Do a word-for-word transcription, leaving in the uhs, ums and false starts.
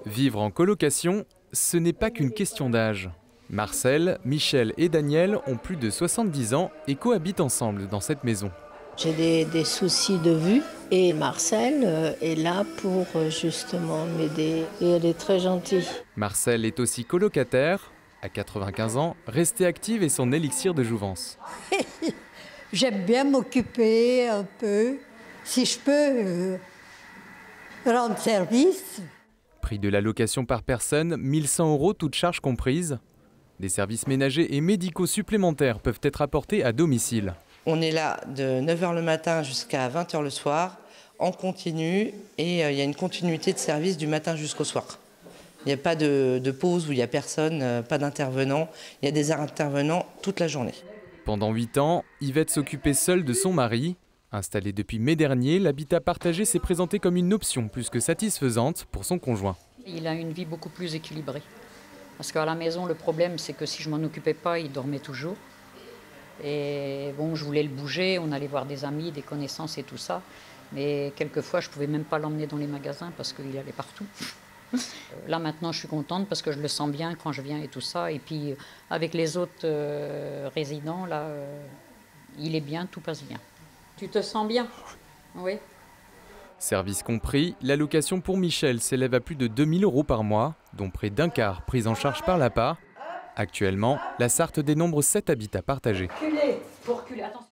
Vivre en colocation, ce n'est pas qu'une question d'âge. Marcel, Michel et Daniel ont plus de soixante-dix ans et cohabitent ensemble dans cette maison. J'ai des, des soucis de vue et Marcel euh, est là pour euh, justement m'aider et elle est très gentille. Marcel est aussi colocataire. À quatre-vingt-quinze ans, rester active est son élixir de jouvence. J'aime bien m'occuper un peu, si je peux euh, rendre service. Prix de la location par personne, mille cent euros toutes charges comprises. Des services ménagers et médicaux supplémentaires peuvent être apportés à domicile. On est là de neuf heures le matin jusqu'à vingt heures le soir, en continu, et euh, il y a une continuité de service du matin jusqu'au soir. Il n'y a pas de, de pause où il n'y a personne, euh, pas d'intervenants. Il y a des intervenants toute la journée. Pendant huit ans, Yvette s'occupait seule de son mari. Installé depuis mai dernier, l'habitat partagé s'est présenté comme une option plus que satisfaisante pour son conjoint. Il a une vie beaucoup plus équilibrée. Parce qu'à la maison, le problème, c'est que si je m'en occupais pas, il dormait toujours. Et bon, je voulais le bouger, on allait voir des amis, des connaissances et tout ça. Mais quelquefois, je pouvais même pas l'emmener dans les magasins parce qu'il allait partout. Là, maintenant, je suis contente parce que je le sens bien quand je viens et tout ça. Et puis, avec les autres euh, résidents, là, euh, il est bien, tout passe bien. Tu te sens bien? Oui. Service compris, l'allocation pour Michel s'élève à plus de deux mille euros par mois, dont près d'un quart pris en charge par l'A P A. Actuellement, la Sarthe dénombre sept habitats partagés. Reculez, faut reculer, attention.